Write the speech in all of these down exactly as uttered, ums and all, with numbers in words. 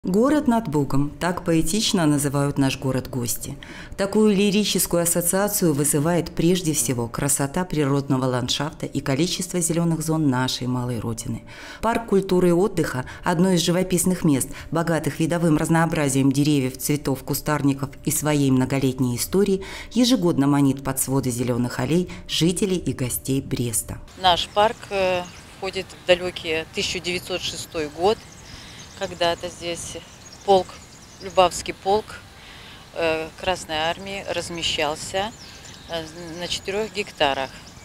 Город над Бугом – так поэтично называют наш город гости. Такую лирическую ассоциацию вызывает прежде всего красота природного ландшафта и количество зеленых зон нашей малой родины. Парк культуры и отдыха – одно из живописных мест, богатых видовым разнообразием деревьев, цветов, кустарников и своей многолетней историей, ежегодно манит под своды зеленых аллей жителей и гостей Бреста. Наш парк входит в далекий тысяча девятьсот шестой год. Когда-то здесь полк, Любавский полк Красной Армии размещался на четырех гектарах.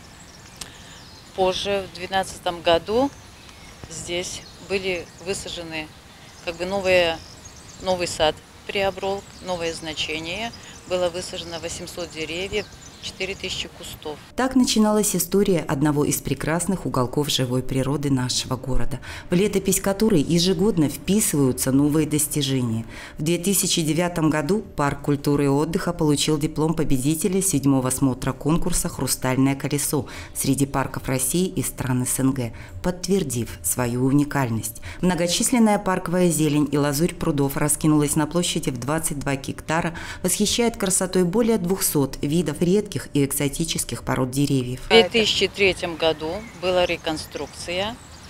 Позже, в двенадцатом году, здесь были высажены, как бы новые, новый сад приобрел новое значение. Было высажено восемьсот деревьев, четыре тысячи кустов. Так начиналась история одного из прекрасных уголков живой природы нашего города, в летопись которой ежегодно вписываются новые достижения. В две тысячи девятом году парк культуры и отдыха получил диплом победителя седьмого смотра конкурса «Хрустальное колесо» среди парков России и стран СНГ, подтвердив свою уникальность. Многочисленная парковая зелень и лазурь прудов раскинулась на площади в двадцать два гектара, восхищает красотой более двухсот видов редких и экзотических пород деревьев. В две тысячи третьем году была реконструкция,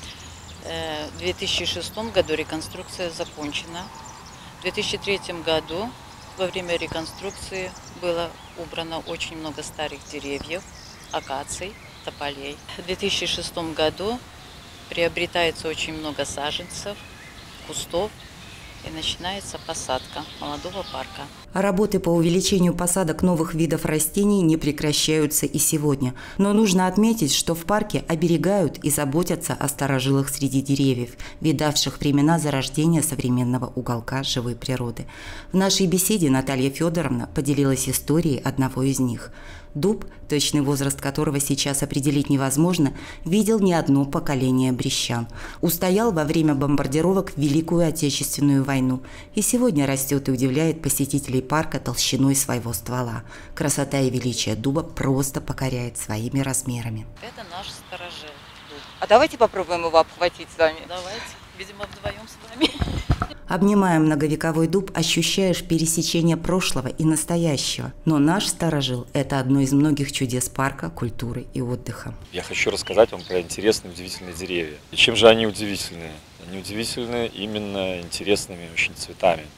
в две тысячи шестом году реконструкция закончена. В две тысячи третьем году во время реконструкции было убрано очень много старых деревьев, акаций, тополей. В две тысячи шестом году приобретается очень много саженцев, кустов, и начинается посадка молодого парка. Работы по увеличению посадок новых видов растений не прекращаются и сегодня. Но нужно отметить, что в парке оберегают и заботятся о старожилах среди деревьев, видавших времена зарождения современного уголка живой природы. В нашей беседе Наталья Федоровна поделилась историей одного из них. Дуб, точный возраст которого сейчас определить невозможно, видел не одно поколение брещан. Устоял во время бомбардировок в Великую Отечественную войну и сегодня растет и удивляет посетителей парка толщиной своего ствола. Красота и величие дуба просто покоряет своими размерами. Это наш сторожил дуб. А давайте попробуем его обхватить с вами. Давайте, видимо, вдвоем с вами. Обнимая многовековой дуб, ощущаешь пересечение прошлого и настоящего. Но наш сторожил – это одно из многих чудес парка, культуры и отдыха. Я хочу рассказать вам про интересные, удивительные деревья. И чем же они удивительные? Они удивительны именно интересными очень цветами.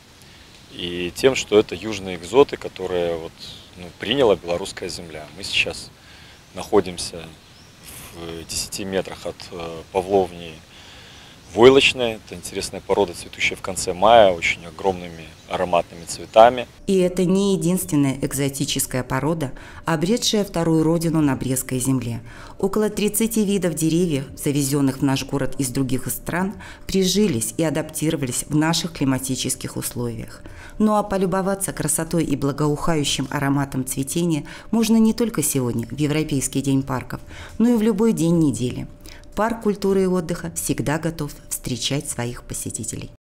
И тем, что это южные экзоты, которые вот, ну, приняла белорусская земля. Мы сейчас находимся в десяти метрах от э, Павловни Войлочная. Это интересная порода, цветущая в конце мая, очень огромными ароматными цветами. И это не единственная экзотическая порода, обретшая вторую родину на Брестской земле. Около тридцати видов деревьев, завезенных в наш город из других стран, прижились и адаптировались в наших климатических условиях. Ну а полюбоваться красотой и благоухающим ароматом цветения можно не только сегодня, в Европейский день парков, но и в любой день недели. Парк культуры и отдыха всегда готов встречать своих посетителей.